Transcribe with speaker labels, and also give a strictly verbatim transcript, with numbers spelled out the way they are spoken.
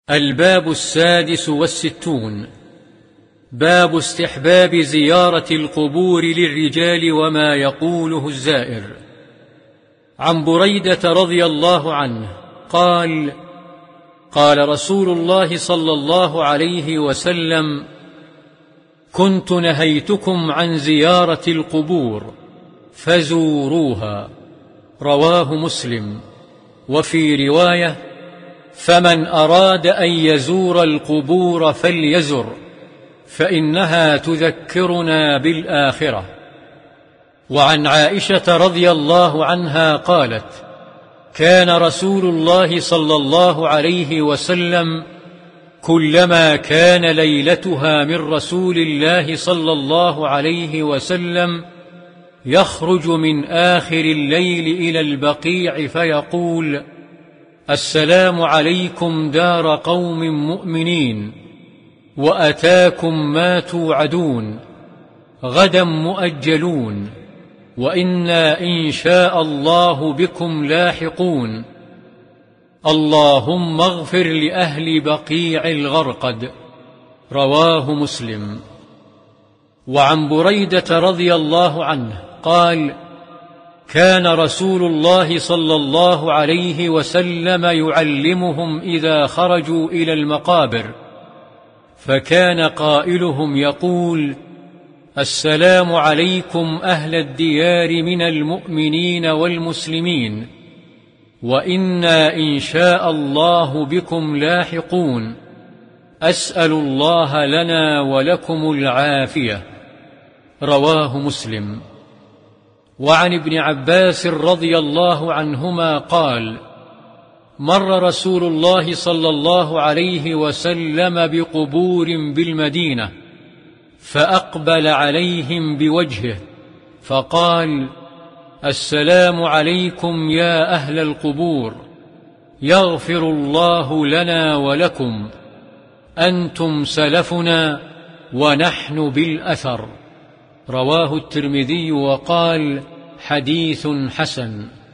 Speaker 1: الباب السادس والستون. باب استحباب زيارة القبور للرجال وما يقوله الزائر. عن بريدة رضي الله عنه قال: قال رسول الله صلى الله عليه وسلم: كنت نهيتكم عن زيارة القبور فزوروها. رواه مسلم. وفي رواية: فمن أراد أن يزور القبور فليزر، فإنها تذكرنا بالآخرة. وعن عائشة رضي الله عنها قالت: كان رسول الله صلى الله عليه وسلم كلما كان ليلتها من رسول الله صلى الله عليه وسلم يخرج من آخر الليل إلى البقيع فيقول: السلام عليكم دار قوم مؤمنين، وأتاكم ما توعدون، غدا مؤجلون، وإنا إن شاء الله بكم لاحقون، اللهم اغفر لأهل بقيع الغرقد. رواه مسلم. وعن بريدة رضي الله عنه قال: كان رسول الله صلى الله عليه وسلم يعلمهم إذا خرجوا إلى المقابر، فكان قائلهم يقول: السلام عليكم أهل الديار من المؤمنين والمسلمين، وإنا إن شاء الله بكم لاحقون، أسأل الله لنا ولكم العافية. رواه مسلم. وعن ابن عباس رضي الله عنهما قال: مر رسول الله صلى الله عليه وسلم بقبور بالمدينة، فأقبل عليهم بوجهه فقال: السلام عليكم يا أهل القبور، يغفر الله لنا ولكم، أنتم سلفنا ونحن بالأثر. رواه الترمذي وقال: حديث حسن.